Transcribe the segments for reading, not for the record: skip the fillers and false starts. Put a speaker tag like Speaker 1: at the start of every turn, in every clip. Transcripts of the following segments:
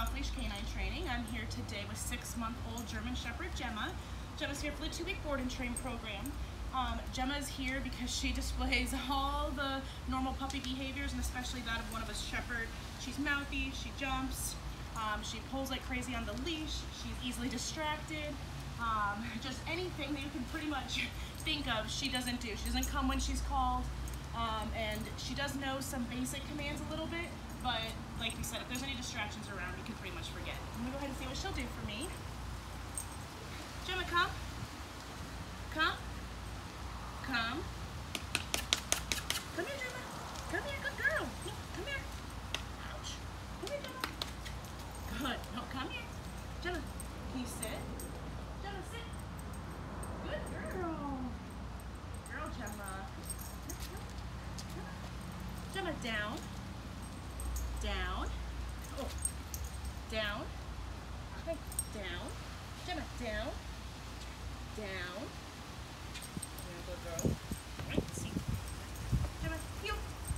Speaker 1: Off-Leash K9 Training. I'm here today with 6-month-old German Shepherd Gemma. Gemma's here for the 2-week board and train program. Gemma's here because she displays all the normal puppy behaviors, and especially that of one of a shepherd. She's mouthy, she jumps, she pulls like crazy on the leash, she's easily distracted. Just anything that you can pretty much think of, she doesn't do. She doesn't come when she's called, and she does know some basic commands a little bit, but like we said, if there's any distractions around, you can pretty much forget. I'm gonna go ahead and see what she'll do for me. Gemma, come. Come. Come. Come here, Gemma. Come here, good girl. No, come here. Ouch. Come here, Gemma. Good. No, come here. Gemma, can you sit? Gemma, sit. Good girl. Girl, Gemma. Gemma, down. Down. Oh. Down. Okay. Down. Gemma, down. Down. Good girl. Right, see. Gemma, heel.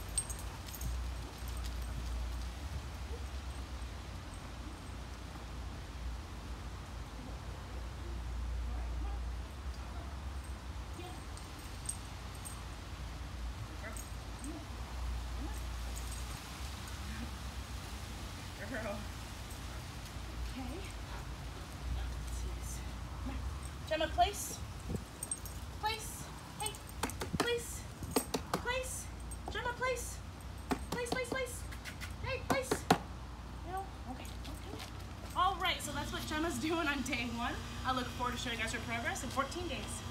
Speaker 1: Girl. Okay. Gemma, place. Place. Hey. Place. Place. Gemma, place. Place, place, place. Hey, place. No? Okay. Okay. All right, so that's what Gemma's doing on day 1. I look forward to showing you guys her progress in 14 days.